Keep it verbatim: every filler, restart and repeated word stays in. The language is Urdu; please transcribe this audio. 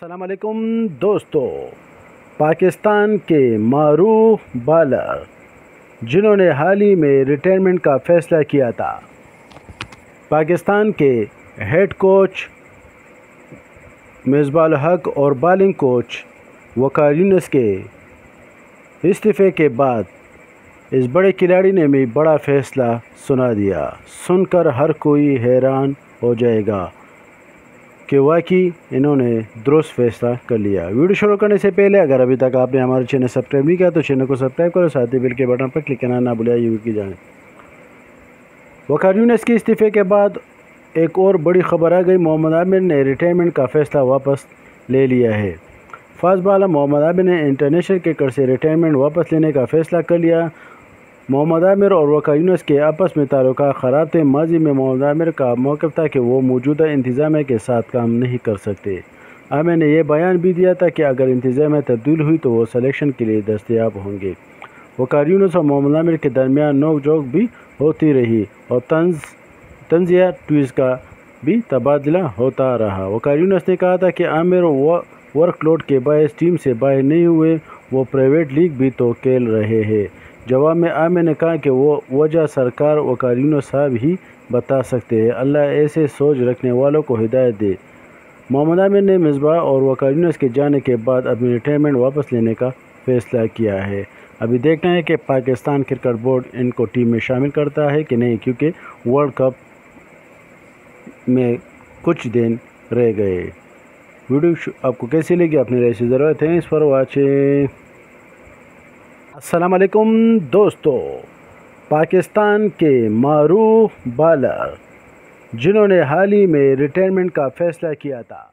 السلام علیکم دوستو، پاکستان کے معروف بالر جنہوں نے حال ہی میں ریٹائرمنٹ کا فیصلہ کیا تھا، پاکستان کے ہیڈ کوچ مصباح الحق اور بالنگ کوچ وقار یونس کے استعفے کے بعد اس بڑے کھلاڑی نے بھی بڑا فیصلہ سنا دیا۔ سن کر ہر کوئی حیران ہو جائے گا کہ واقعی انہوں نے درست فیصلہ کر لیا۔ ویڈیو شروع کرنے سے پہلے اگر ابھی تک آپ نے ہمارے چینل سبسکرائب نہیں کیا تو چینل کو سبسکرائب کرو، ساتھ ہی بیل کے بٹن پر کلک کرنا نہ بھولیں یو کی جانب۔ وقار یونس کے استعفے کے بعد ایک اور بڑی خبر آ گئی، محمد عامر نے ریٹائرمنٹ کا فیصلہ واپس لے لیا ہے۔ فاسٹ بالر محمد عامر نے انٹرنیشنل کرکٹ سے ریٹائرمنٹ واپس لینے کا فیصلہ کر لیا۔ محمد عامر اور وقار یونس کے آپس میں تعلقات خراب تھے۔ ماضی میں محمد عامر کا موقف تھا کہ وہ موجودہ انتظامیہ کے ساتھ کام نہیں کر سکتے۔ عامر نے یہ بیان بھی دیا تھا کہ اگر انتظامیہ تبدیل ہوئی تو وہ سلیکشن کے لیے دستیاب ہوں گے۔ وقار یونس اور محمد عامر کے درمیان نوک جھوک بھی ہوتی رہی اور طنز طنزیہ ٹویٹس کا بھی تبادلہ ہوتا رہا۔ وقار یونس نے کہا تھا کہ عامر ورک لوڈ کے باعث ٹیم سے باہر نہیں ہوئے، وہ پرائیویٹ لیگ بھی تو کھیل رہے ہیں۔ جواب میں عامر نے کہا کہ وہ وجہ سرکار وقار یونس صاحب ہی بتا سکتے ہیں، اللہ ایسے سوچ رکھنے والوں کو ہدایت دے۔ محمد عامر نے مصباح اور وقار یونس کے جانے کے بعد اپنی ریٹائرمنٹ واپس لینے کا فیصلہ کیا ہے۔ ابھی دیکھنا ہے کہ پاکستان کرکٹ بورڈ ان کو ٹیم میں شامل کرتا ہے کہ نہیں، کیونکہ ورلڈ کپ میں کچھ دن رہ گئے۔ ویڈیو آپ کو کیسی لگی اپنی رائے سے ضرور۔ Thanks for watching. السلام علیکم دوستو، پاکستان کے معروف بالر جنہوں نے حال ہی میں ریٹائرمنٹ کا فیصلہ کیا تھا،